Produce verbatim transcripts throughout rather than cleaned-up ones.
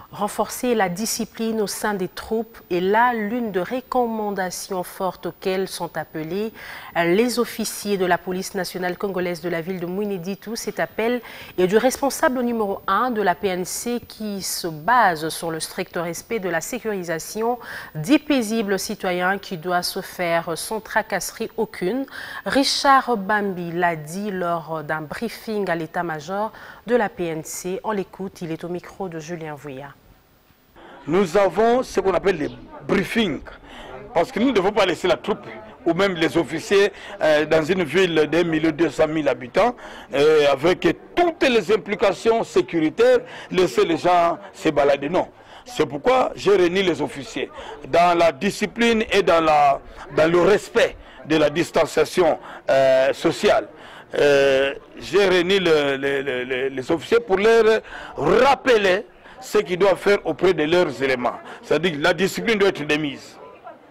Renforcer la discipline au sein des troupes est là l'une des recommandations fortes auxquelles sont appelés les officiers de la police nationale congolaise de la ville de Mouineditou. Cet appel est du responsable numéro un de la P N C qui se base sur le strict respect de la sécurisation des paisibles citoyens qui doit se faire sans tracasserie aucune. Richard Bambi l'a dit lors d'un briefing à l'état-major de la P N C. On l'écoute, il est au micro de Julien Vouya. Nous avons ce qu'on appelle les briefings, parce que nous ne devons pas laisser la troupe ou même les officiers euh, dans une ville d'un million deux cent mille habitants, euh, avec toutes les implications sécuritaires, laisser les gens se balader. Non. C'est pourquoi j'ai réuni les officiers dans la discipline et dans, la, dans le respect de la distanciation euh, sociale. Euh, j'ai réuni le, le, le, les officiers pour leur rappeler ce qu'ils doivent faire auprès de leurs éléments. C'est-à-dire que la discipline doit être démise.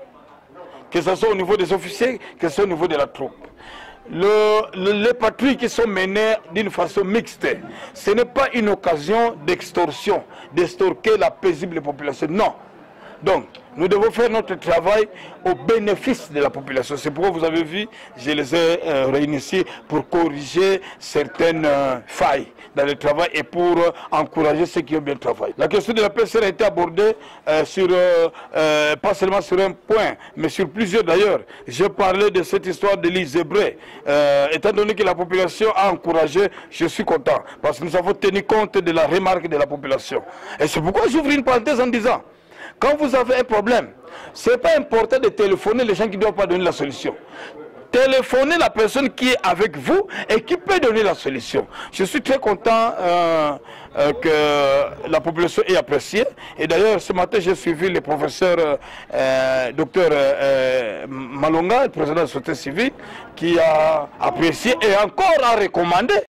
Que ce soit au niveau des officiers, que ce soit au niveau de la troupe. Le, le, les patrouilles qui sont menées d'une façon mixte, ce n'est pas une occasion d'extorsion, d'extorquer la paisible population. Non. Donc, nous devons faire notre travail au bénéfice de la population. C'est pourquoi vous avez vu, je les ai euh, réunis ici pour corriger certaines euh, failles dans le travail et pour euh, encourager ceux qui ont bien travaillé. La question de la P C R a été abordée euh, sur, euh, euh, pas seulement sur un point, mais sur plusieurs d'ailleurs. Je parlais de cette histoire de l'île Zébré. Euh, étant donné que la population a encouragé, je suis content, parce que nous avons tenu compte de la remarque de la population. Et c'est pourquoi j'ouvre une parenthèse en disant, quand vous avez un problème, ce n'est pas important de téléphoner les gens qui ne doivent pas donner la solution. Téléphonez la personne qui est avec vous et qui peut donner la solution. Je suis très content euh, euh, que la population ait apprécié. Et d'ailleurs, ce matin, j'ai suivi le professeur euh, docteur euh, Malonga, le président de la société civile, qui a apprécié et encore a recommandé